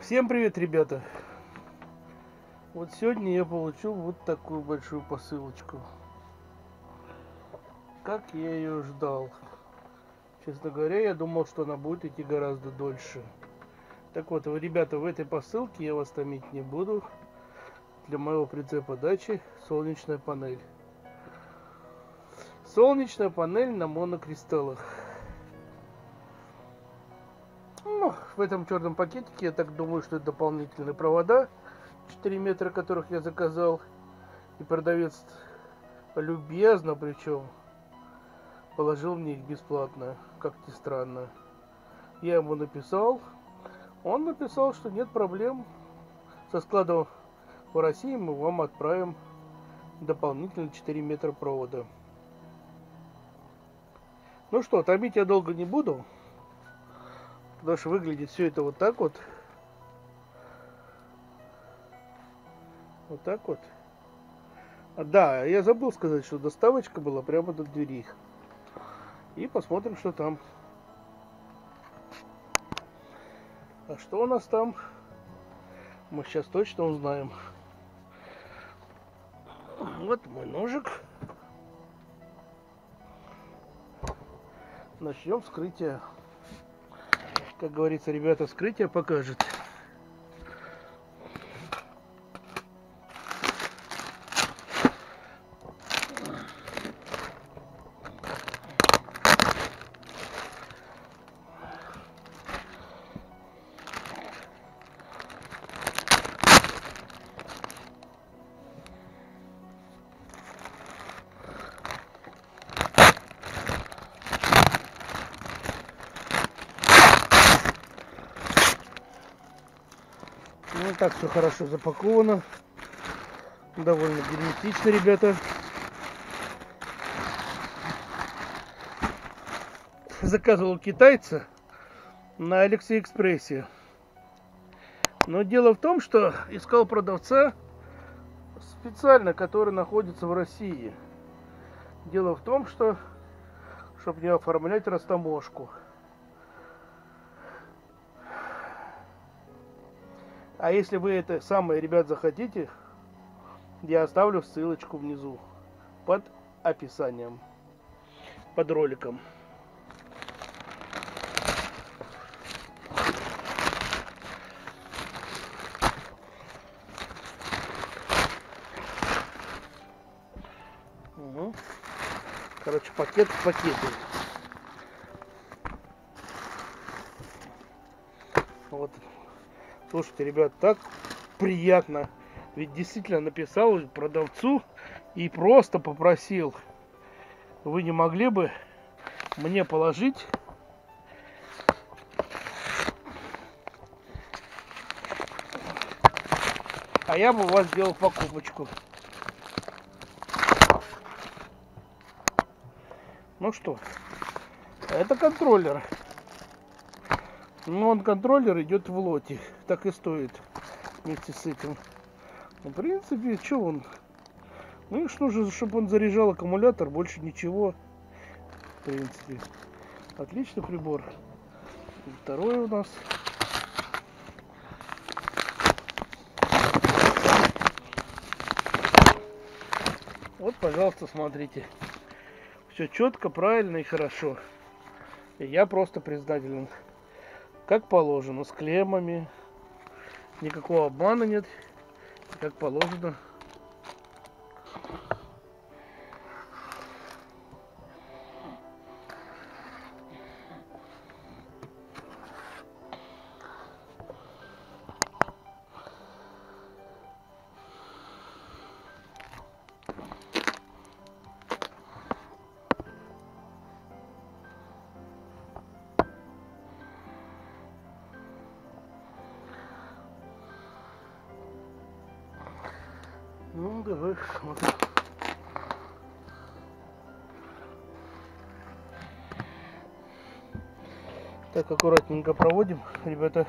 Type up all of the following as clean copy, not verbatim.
Всем привет, ребята! Вот сегодня я получил вот такую большую посылочку. Как я ее ждал. Честно говоря, я думал, что она будет идти гораздо дольше. Так вот, ребята, в этой посылке я вас томить не буду. Для моего прицепа дачи солнечная панель. Солнечная панель на монокристаллах. Ну, в этом черном пакетике, я так думаю, что это дополнительные провода, 4 метра, которых я заказал. И продавец любезно, причем, положил мне их бесплатно, как ни странно. Я ему написал, он написал, что нет проблем, со склада в России мы вам отправим дополнительно 4 метра провода. Ну что, томить я долго не буду, потому что выглядит все это вот так вот. Вот так вот. Да, я забыл сказать, что доставочка была прямо до двери. И посмотрим, что там. А что у нас там, мы сейчас точно узнаем. Вот мой ножик. Начнем вскрытие. Как говорится, ребята, вскрытие покажет. Ну, так все хорошо запаковано. Довольно герметично, ребята. Заказывал китайца на Алиэкспрессе. Но дело в том, что искал продавца специально, который находится в России. Дело в том, что, чтобы не оформлять растаможку. А если вы это самое, ребят, захотите, я оставлю ссылочку внизу под описанием, под роликом. Угу. Короче, пакет в пакете. Вот. Слушайте, ребят, так приятно. Ведь действительно написал продавцу и просто попросил: вы не могли бы мне положить а я бы у вас сделал покупочку. Ну что, это контроллер. Но он контроллер идет в лоте. Так и стоит вместе с этим. Ну, в принципе, что он? Ну и что же, чтобы он заряжал аккумулятор, больше ничего. В принципе. Отличный прибор. И второй у нас. Вот, пожалуйста, смотрите. Все четко, правильно и хорошо. И я просто признателен. Как положено, с клеммами. Никакого обмана нет. Как положено. Ну, давай смотрим. Так, аккуратненько проводим, ребята.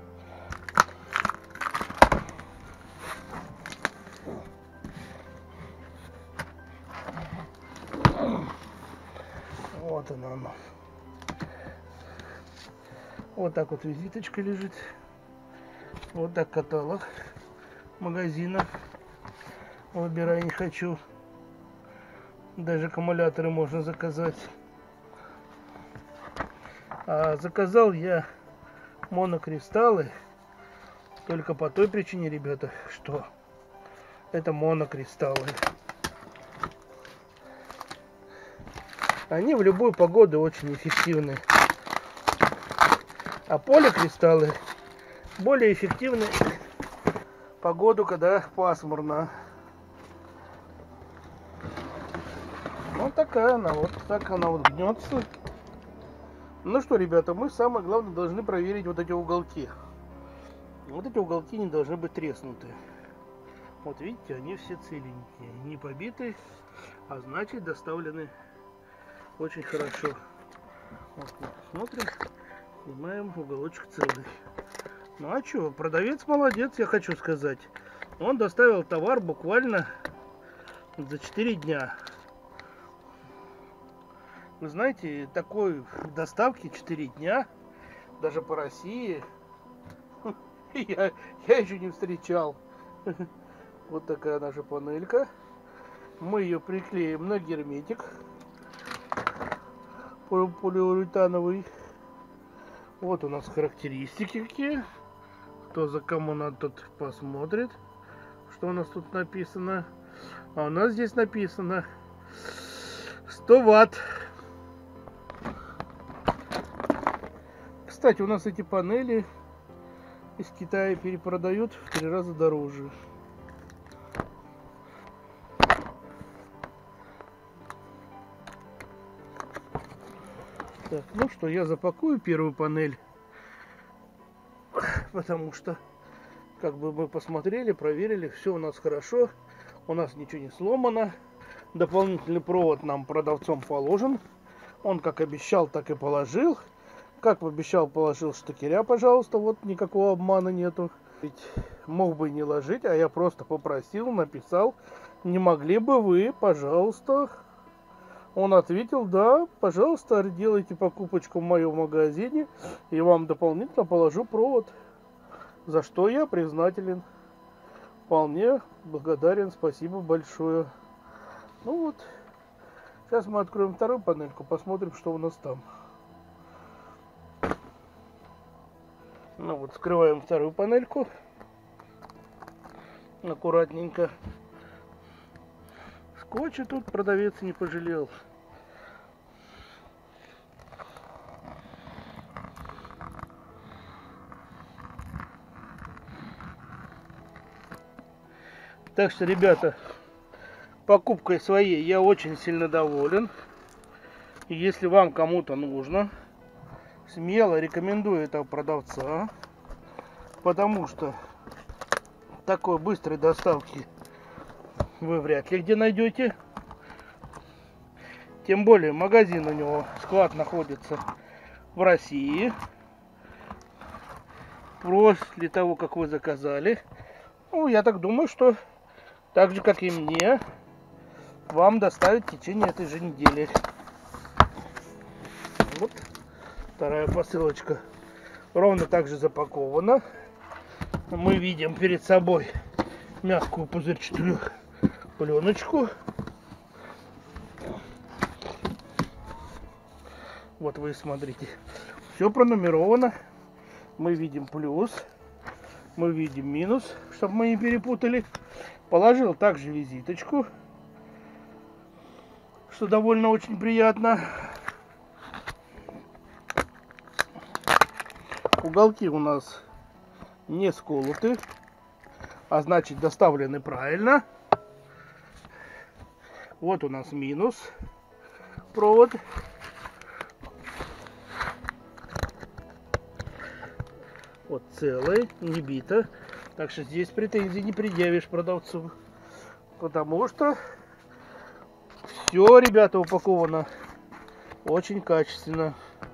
Вот она. Вот так вот визиточка лежит. Вот так каталог магазина. Выбирай не хочу. Даже аккумуляторы можно заказать. А заказал я монокристаллы только по той причине, ребята, что это монокристаллы. Они в любую погоду очень эффективны. А поликристаллы более эффективны в погоду, когда пасмурно. Вот такая она, вот так она вот гнется. Ну что, ребята, мы самое главное должны проверить вот эти уголки. Вот эти уголки не должны быть треснуты. Вот видите, они все целенькие, не побиты, а значит доставлены очень хорошо. Вот, смотрим, снимаем уголочек целый. Ну а что, продавец молодец, я хочу сказать. Он доставил товар буквально за 4 дня. Вы знаете, такой доставки 4 дня, даже по России, я еще не встречал. Вот такая наша панелька. Мы ее приклеим на герметик полиуретановый. Вот у нас характеристики какие. Кто за кому надо, тот посмотрит, что у нас тут написано. А у нас здесь написано 100 ватт. Кстати, у нас эти панели из Китая перепродают в 3 раза дороже. Так, ну что, я запакую первую панель, потому что, как бы мы посмотрели, проверили, все у нас хорошо, у нас ничего не сломано. Дополнительный провод нам продавцом положен, он как обещал, так и положил. Как обещал, положил штекеря, пожалуйста, вот никакого обмана нету. Ведь мог бы и не ложить, а я просто попросил, написал, не могли бы вы, пожалуйста. Он ответил, да, пожалуйста, делайте покупочку в моем магазине, и вам дополнительно положу провод. За что я признателен. Вполне благодарен, спасибо большое. Ну вот, сейчас мы откроем вторую панельку, посмотрим, что у нас там. Ну вот, скрываем вторую панельку. Аккуратненько. Скотча тут продавец не пожалел. Так что, ребята, покупкой своей я очень сильно доволен. И если вам кому-то нужно, смело рекомендую этого продавца, потому что такой быстрой доставки вы вряд ли где найдете. Тем более магазин у него, склад находится в России. После того, как вы заказали, ну, я так думаю, что так же, как и мне, вам доставят в течение этой же недели. Вот вторая посылочка. Ровно так же запакована. Мы видим перед собой мягкую пузырчатую пленочку. Вот вы смотрите. Все пронумеровано. Мы видим плюс. Мы видим минус, чтобы мы не перепутали. Положил также визиточку, что довольно очень приятно. Уголки у нас не сколоты, а значит доставлены правильно. Вот у нас минус провод. Вот целый, не бито. Так что здесь претензий не предъявишь продавцу. Потому что все, ребята, упаковано очень качественно.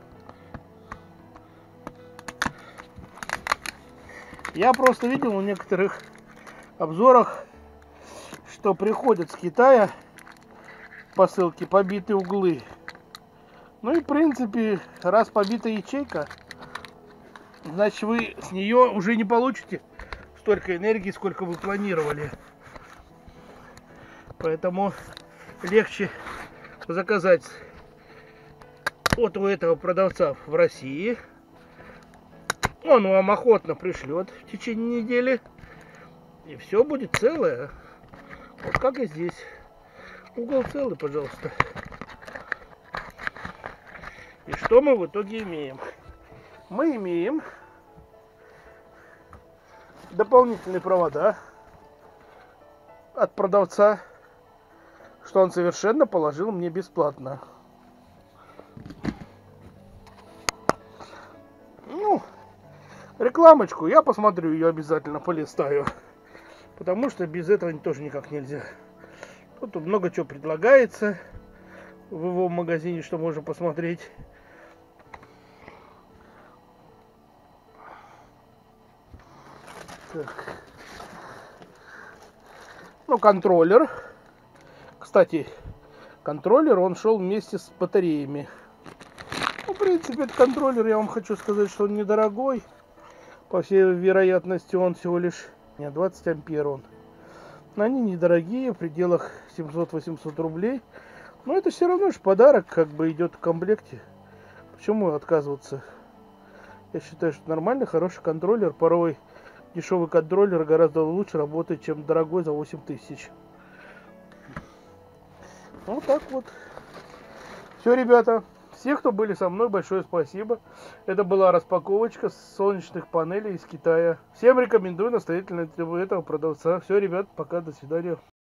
Я просто видел в некоторых обзорах, что приходят с Китая посылки побитые углы. Ну и в принципе, раз побита ячейка, значит вы с нее уже не получите столько энергии, сколько вы планировали. Поэтому легче заказать вот у этого продавца в России. Он вам охотно пришлет в течение недели. И все будет целое. Вот как и здесь. Угол целый, пожалуйста. И что мы в итоге имеем? Мы имеем дополнительные провода от продавца, что он совершенно положил мне бесплатно. Ну, рекламочку я посмотрю, ее обязательно полистаю, потому что без этого тоже никак нельзя. Тут много чего предлагается в его магазине, что можно посмотреть. Так. Ну, контроллер. Кстати, контроллер, он шел вместе с батареями. Ну, в принципе, этот контроллер, я вам хочу сказать, что он недорогой. По всей вероятности, он всего лишь 20 ампер. Они недорогие, в пределах 700-800 рублей. Но это все равно же подарок, как бы идет в комплекте. Почему отказываться? Я считаю, что нормальный, хороший контроллер. Порой дешевый контроллер гораздо лучше работает, чем дорогой за 8000. Вот так вот. Все, ребята. Все, кто были со мной, большое спасибо. Это была распаковочка солнечных панелей из Китая. Всем рекомендую настоятельно этого продавца. Все, ребят, пока, до свидания.